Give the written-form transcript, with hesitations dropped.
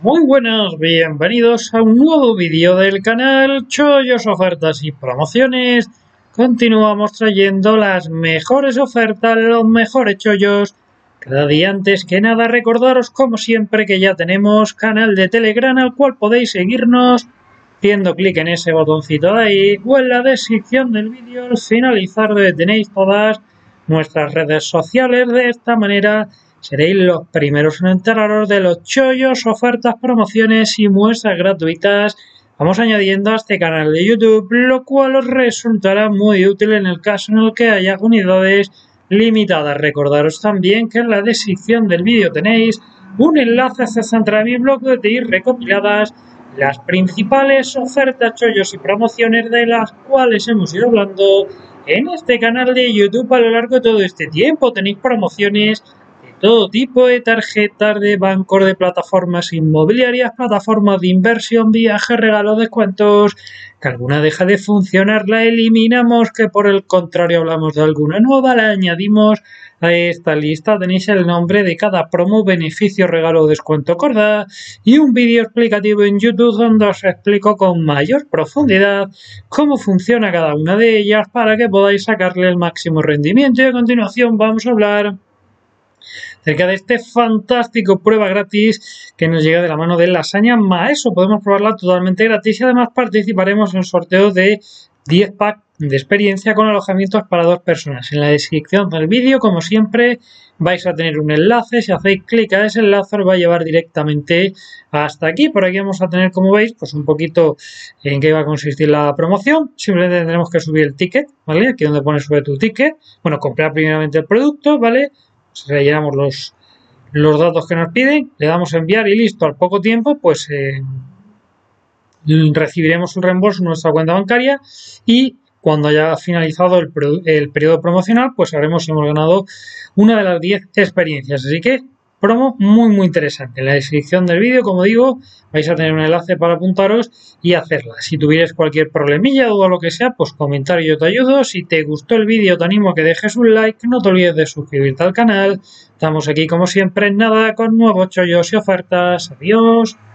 Muy buenas, bienvenidos a un nuevo vídeo del canal Chollos, Ofertas y Promociones. Continuamos trayendo las mejores ofertas, los mejores chollos. Cada día antes que nada recordaros como siempre que ya tenemos canal de Telegram al cual podéis seguirnos haciendo clic en ese botoncito de ahí o en la descripción del vídeo al finalizar donde tenéis todas nuestras redes sociales. De esta manera seréis los primeros en enteraros de los chollos, ofertas, promociones y muestras gratuitas. Vamos añadiendo a este canal de YouTube, lo cual os resultará muy útil en el caso en el que haya unidades limitadas. Recordaros también que en la descripción del vídeo tenéis un enlace hacia mi blog donde tenéis recopiladas las principales ofertas, chollos y promociones de las cuales hemos ido hablando en este canal de YouTube a lo largo de todo este tiempo. Tenéis promociones todo tipo de tarjetas de bancos, de plataformas inmobiliarias, plataformas de inversión, viajes, regalos, descuentos. Que alguna deja de funcionar, la eliminamos, que por el contrario hablamos de alguna nueva, la añadimos a esta lista. Tenéis el nombre de cada promo, beneficio, regalo o descuento acordado y un vídeo explicativo en YouTube donde os explico con mayor profundidad cómo funciona cada una de ellas para que podáis sacarle el máximo rendimiento. Y a continuación vamos a hablar acerca de este fantástico prueba gratis que nos llega de la mano de Lasaña Maeso. Podemos probarla totalmente gratis y además participaremos en el sorteo de 10 packs de experiencia con alojamientos para 2 personas. En la descripción del vídeo, como siempre, vais a tener un enlace. Si hacéis clic a ese enlace os va a llevar directamente hasta aquí. Por aquí vamos a tener, como veis, pues un poquito en qué va a consistir la promoción. Simplemente tendremos que subir el ticket, ¿vale? Aquí donde pone sube tu ticket. Bueno, comprar primeramente el producto, ¿vale? Rellenamos los datos que nos piden, le damos a enviar y listo. Al poco tiempo pues recibiremos el reembolso en nuestra cuenta bancaria y cuando haya finalizado el periodo promocional pues sabremos si hemos ganado una de las 10 experiencias. Así que promo muy interesante. En la descripción del vídeo, como digo, vais a tener un enlace para apuntaros y hacerla. Si tuvierais cualquier problemilla, duda o lo que sea, pues comentar y yo te ayudo. Si te gustó el vídeo, te animo a que dejes un like. No te olvides de suscribirte al canal. Estamos aquí como siempre en nada con nuevos chollos y ofertas. Adiós.